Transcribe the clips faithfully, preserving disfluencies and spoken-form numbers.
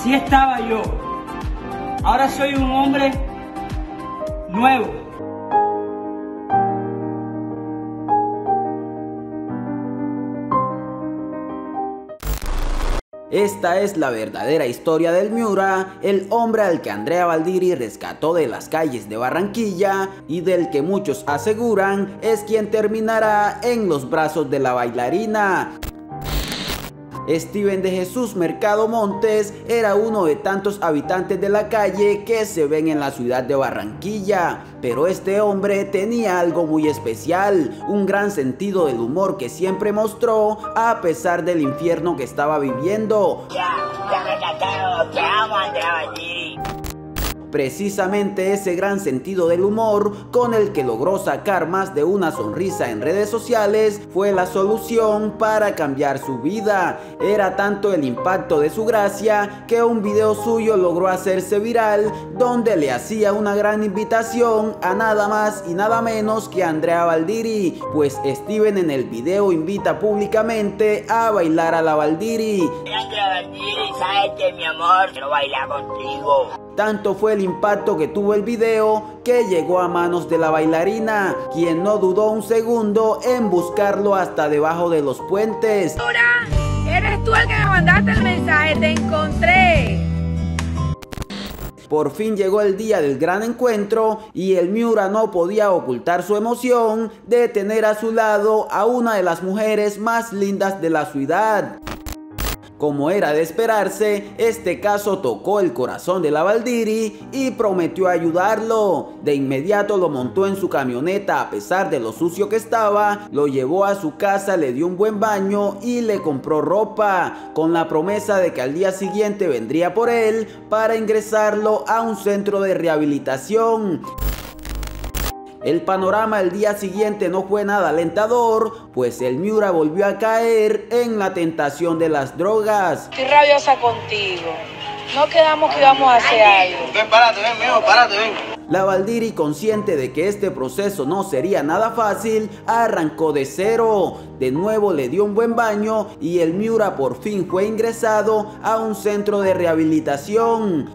Así estaba yo. Ahora soy un hombre nuevo. Esta es la verdadera historia del Miura, el hombre al que Andrea Valdiri rescató de las calles de Barranquilla y del que muchos aseguran es quien terminará en los brazos de la bailarina. Steven de Jesús Mercado Montes era uno de tantos habitantes de la calle que se ven en la ciudad de Barranquilla, pero este hombre tenía algo muy especial, un gran sentido del humor que siempre mostró a pesar del infierno que estaba viviendo. Ya, ya me cataron, te amo, Andrea Valdiri. Precisamente ese gran sentido del humor con el que logró sacar más de una sonrisa en redes sociales fue la solución para cambiar su vida. Era tanto el impacto de su gracia que un video suyo logró hacerse viral donde le hacía una gran invitación a nada más y nada menos que Andrea Valdiri, pues Steven en el video invita públicamente a bailar a la Valdiri. Andrea Valdiri, sabes que mi amor, quiero bailar contigo. Tanto fue el impacto que tuvo el video que llegó a manos de la bailarina, quien no dudó un segundo en buscarlo hasta debajo de los puentes. Ahora, eres tú el que me mandaste el mensaje, te encontré. Por fin llegó el día del gran encuentro y el Miura no podía ocultar su emoción de tener a su lado a una de las mujeres más lindas de la ciudad. Como era de esperarse, este caso tocó el corazón de la Valdiri y prometió ayudarlo. De inmediato lo montó en su camioneta a pesar de lo sucio que estaba, lo llevó a su casa, le dio un buen baño y le compró ropa, con la promesa de que al día siguiente vendría por él para ingresarlo a un centro de rehabilitación. El panorama el día siguiente no fue nada alentador, pues el Miura volvió a caer en la tentación de las drogas. Estoy rabiosa contigo. No quedamos que íbamos a hacer algo. Ven, párate, ven, mijo, párate, ven. La Valdiri, consciente de que este proceso no sería nada fácil, arrancó de cero. De nuevo le dio un buen baño y el Miura por fin fue ingresado a un centro de rehabilitación.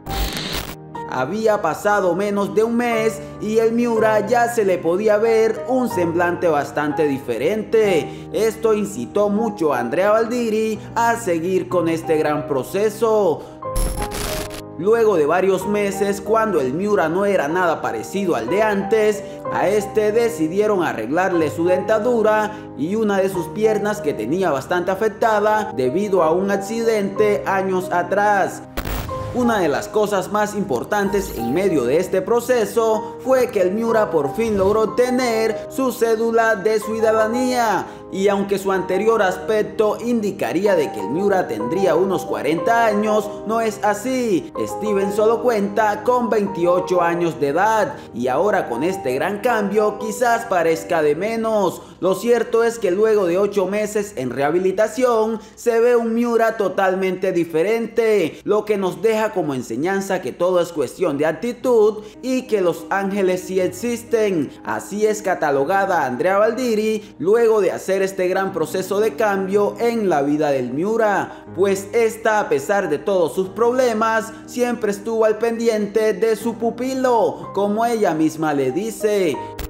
Había pasado menos de un mes y el Miura ya se le podía ver un semblante bastante diferente. Esto incitó mucho a Andrea Valdiri a seguir con este gran proceso. Luego de varios meses, cuando el Miura no era nada parecido al de antes, a este decidieron arreglarle su dentadura y una de sus piernas que tenía bastante afectada debido a un accidente años atrás. Una de las cosas más importantes en medio de este proceso fue que el Miura por fin logró tener su cédula de ciudadanía. Y aunque su anterior aspecto indicaría de que el Miura tendría unos cuarenta años, no es así. Steven solo cuenta con veintiocho años de edad y ahora con este gran cambio quizás parezca de menos. Lo cierto es que luego de ocho meses en rehabilitación se ve un Miura totalmente diferente, lo que nos deja como enseñanza que todo es cuestión de actitud y que los ángeles sí existen. Así es catalogada Andrea Valdiri luego de hacer este gran proceso de cambio en la vida del Miura, pues esta, a pesar de todos sus problemas, siempre estuvo al pendiente de su pupilo, como ella misma le dice.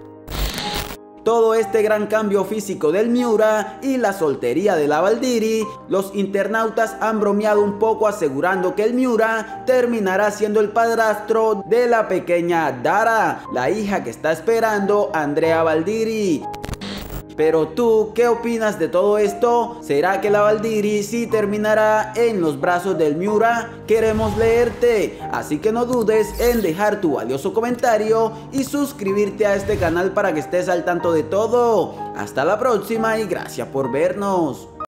Todo este gran cambio físico del Miura y la soltería de la Valdiri, los internautas han bromeado un poco asegurando que el Miura terminará siendo el padrastro de la pequeña Dara, la hija que está esperando Andrea Valdiri. Pero tú, ¿qué opinas de todo esto? ¿Será que la Valdiri sí terminará en los brazos del Miura? Queremos leerte, así que no dudes en dejar tu valioso comentario y suscribirte a este canal para que estés al tanto de todo. Hasta la próxima y gracias por vernos.